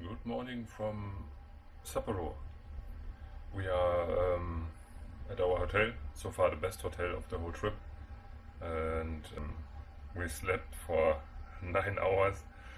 Good morning from Sapporo. We are at our hotel, so far the best hotel of the whole trip, and we slept for 9 hours.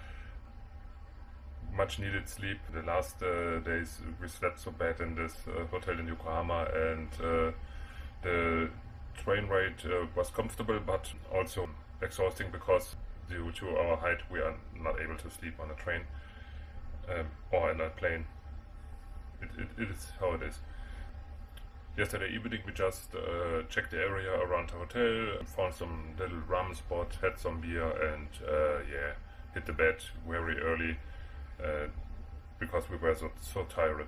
Much needed sleep. The last days we slept so bad in this hotel in Yokohama, and the train ride was comfortable but also exhausting because due to our height we are not able to sleep on a train or in a plane. It is how it is. Yesterday evening we just checked the area around the hotel, found some little ramen spot, had some beer, and hit the bed very early because we were so tired.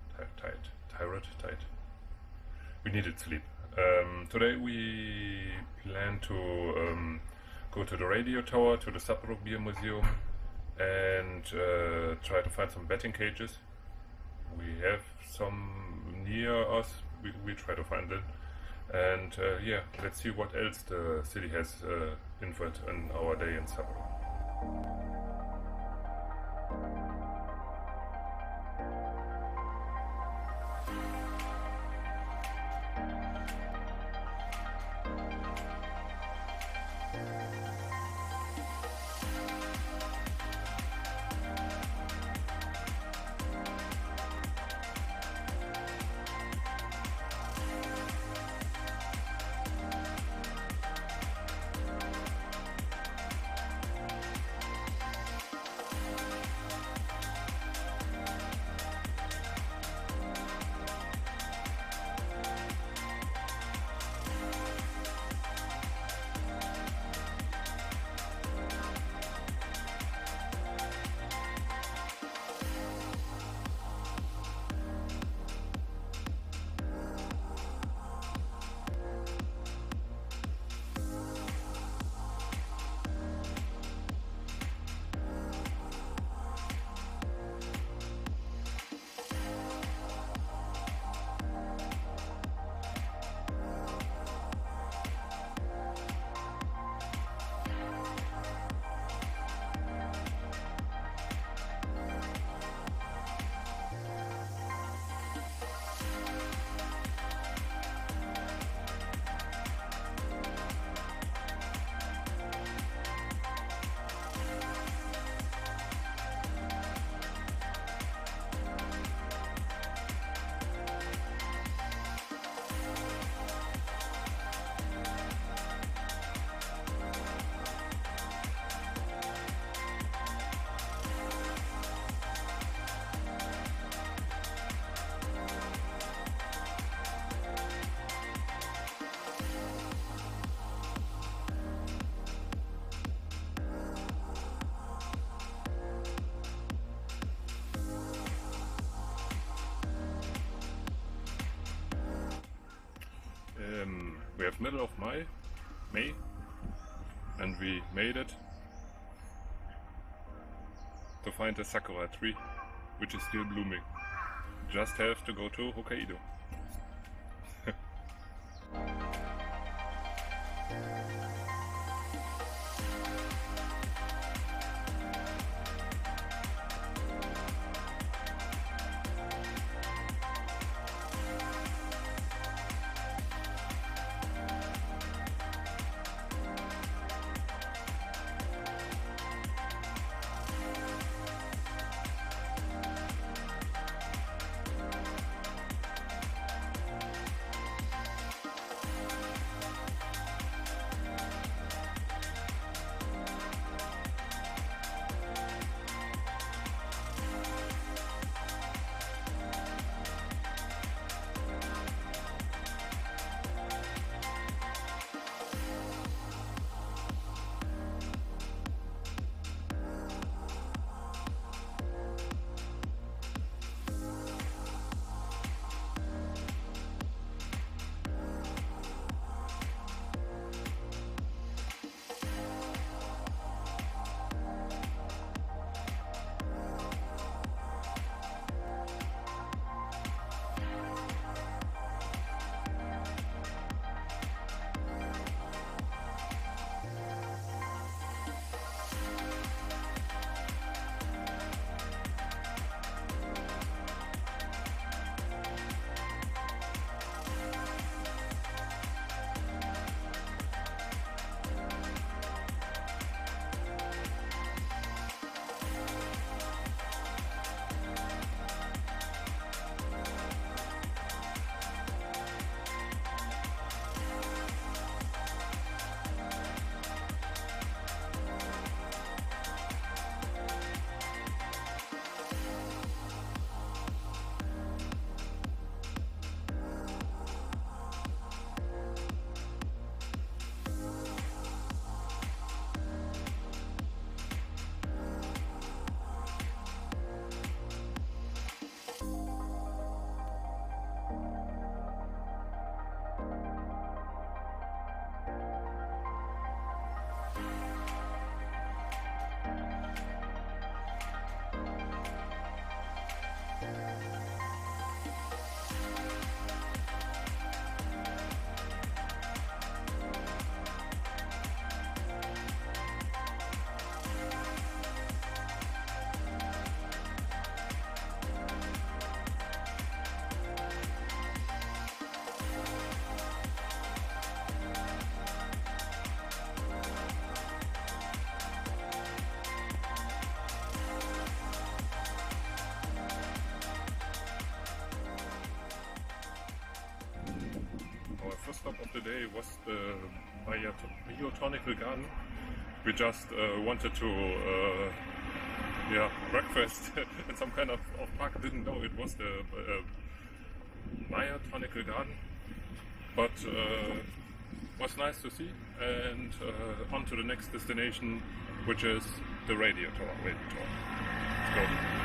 We needed sleep. Today we plan to go to the radio tower, to the Sapporo Beer Museum, and try to find some betting cages. We have some near us. We try to find it, and let's see what else the city has influenced in our day in Sapporo. We have middle of May, and we made it to find a sakura tree, which is still blooming. Just have to go to Hokkaido. the day was the Botanical Garden. We just wanted to breakfast in some kind of park. Didn't know it was the Botanical Garden, but was nice to see. And on to the next destination, which is the Radio Tower. Let's go.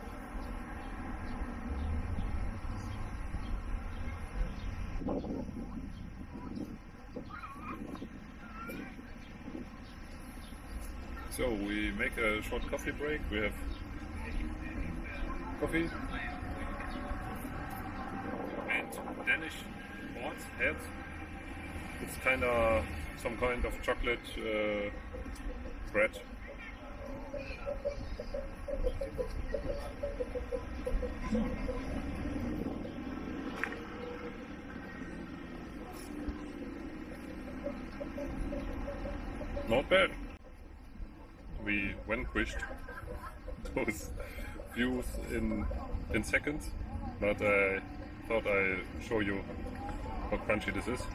So we make a short coffee break. We have coffee and Danish horse head. It's kind of some kind of chocolate bread. Not bad. We vanquished those views in seconds, but I thought I'd show you how crunchy this is.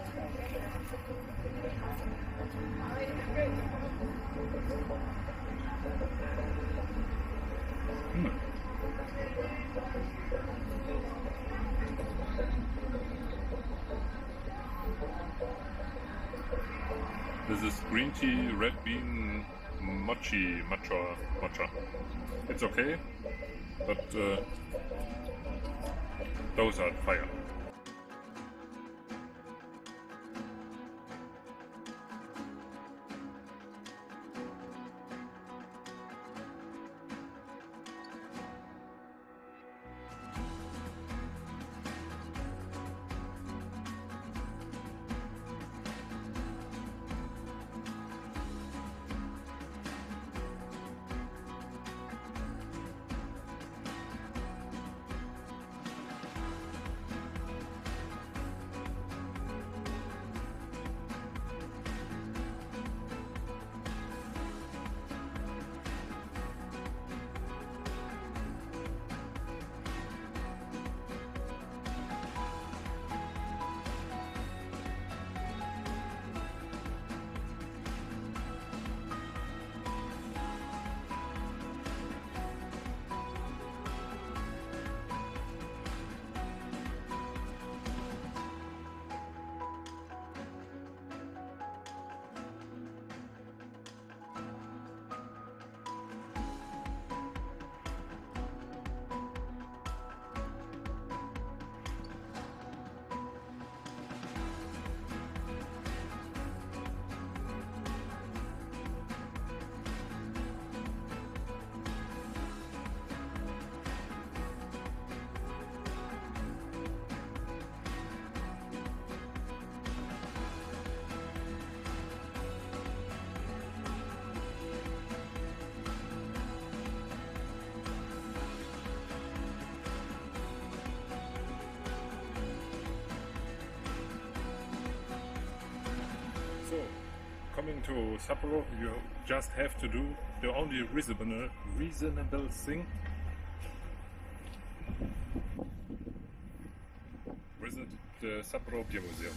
This is green tea, red bean, matcha. It's okay, but those are fire. So, coming to Sapporo, you just have to do the only reasonable thing. Visit the Sapporo Beer Museum.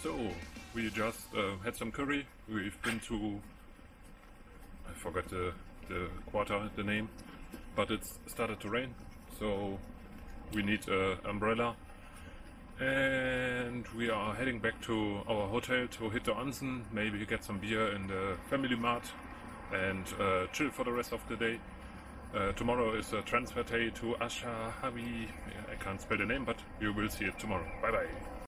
So, we just had some curry. We've been to, I forgot the quarter, the name, but it's started to rain, so we need an umbrella. And we are heading back to our hotel to hit the onsen, maybe get some beer in the Family Mart and chill for the rest of the day. Tomorrow is a transfer day to Asahi. I can't spell the name, but you will see it tomorrow. Bye bye.